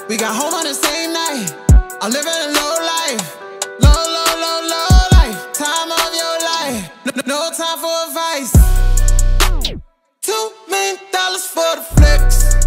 We got home on the same night. I'm living a low life. Low life. Time of your life. No time for advice. $2 million for the flex.